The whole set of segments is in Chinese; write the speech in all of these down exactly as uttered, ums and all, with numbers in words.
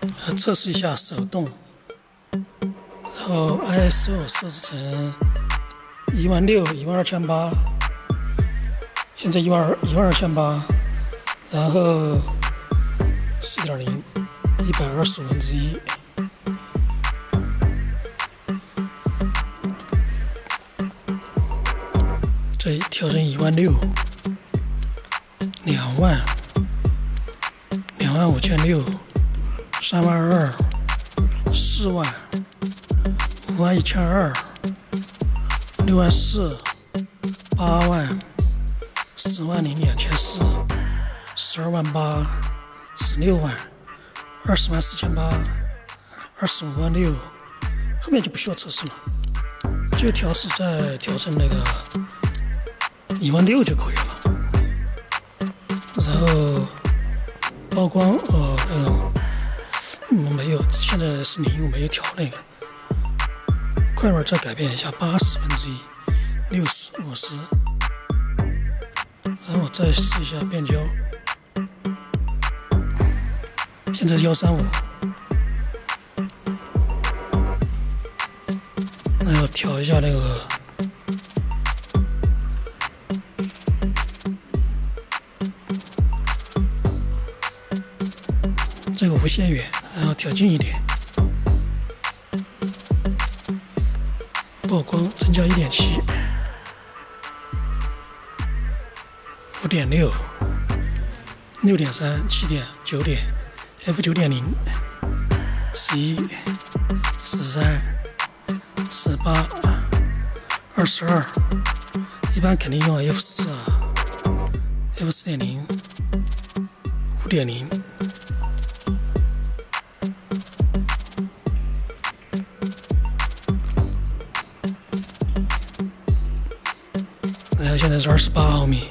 呃，测试一下手动，然后 I S O 设置成一万六、一万二千八，现在一万二、一万二千八，然后四点零，一百二十五分之一。再调成一万六，两万，两万五千六，三万二，四万，五万一千二，六万四，八万，十万零两千四，十二万八，十六万，二十万四千八，二十五万六，后面就不需要测试了，就调试再调成那个。一万六就可以了，然后曝光呃那种嗯没有，现在是零，我没有调那个快门，再改变一下八十分之一，六十五十，然后再试一下变焦，现在幺三五，那要调一下那个。这个无限远，然后调近一点，曝光增加一点七，五点六，六点三，七点，九点 ，F 九点零，十一，十三，十八，二十二，一般肯定用 F 四啊 ，F 四点零，五点零。然后现在是二十八毫米，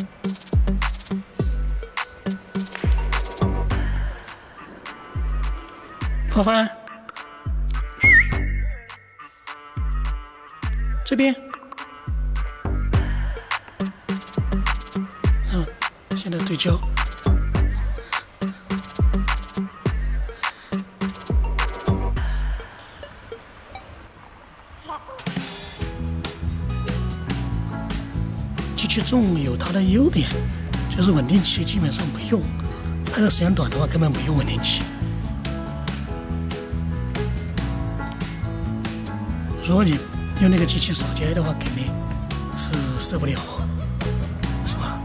破翻，这边，嗯，现在对焦。机器重有它的优点，就是稳定器基本上不用，拍的时间短的话根本不用稳定器。如果你用那个机器扫街的话，肯定是受不了，是吧？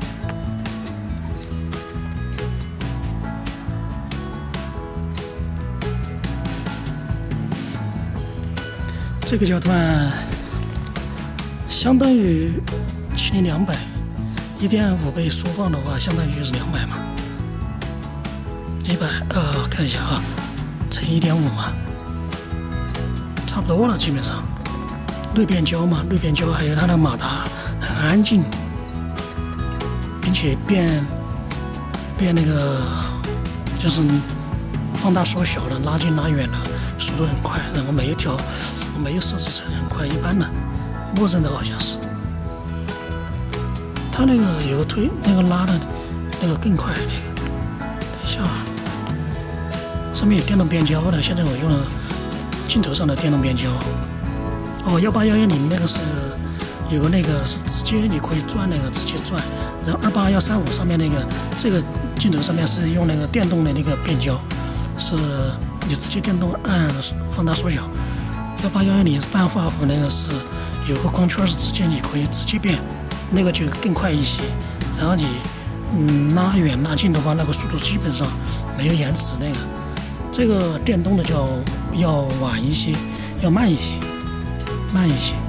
这个焦段相当于。七零两百，一点五倍缩放的话，相当于就是两百嘛。一百呃，看一下啊，乘一点五嘛，差不多了，基本上。滤变焦嘛，滤变焦还有它的马达很安静，并且变变那个就是放大缩小的，拉近拉远的速度很快，然后没有调，没有设置成很快，一般的，默认的好像是。它那个有个推，那个拉的，那个更快。那个，等一下，上面有电动变焦的。现在我用了镜头上的电动变焦。哦，幺八幺幺零那个是有个那个是直接你可以转那个直接转，然后二八幺三五上面那个这个镜头上面是用那个电动的那个变焦，是你直接电动按放大缩小。幺八幺幺零是半画幅，那个是有个光圈是直接你可以直接变。那个就更快一些，然后你嗯拉远拉近的话，那个速度基本上没有延迟。那个这个电动的就要晚一些，要慢一些，慢一些。